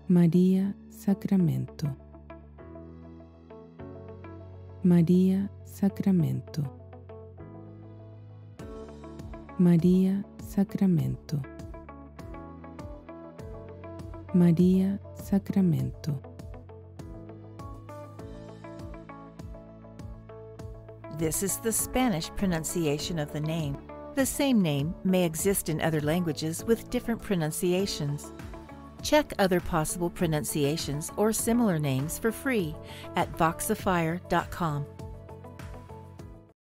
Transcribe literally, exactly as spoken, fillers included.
María Sacramento. María Sacramento. María Sacramento. María Sacramento. This is the Spanish pronunciation of the name. The same name may exist in other languages with different pronunciations. Check other possible pronunciations or similar names for free at voxifier dot com.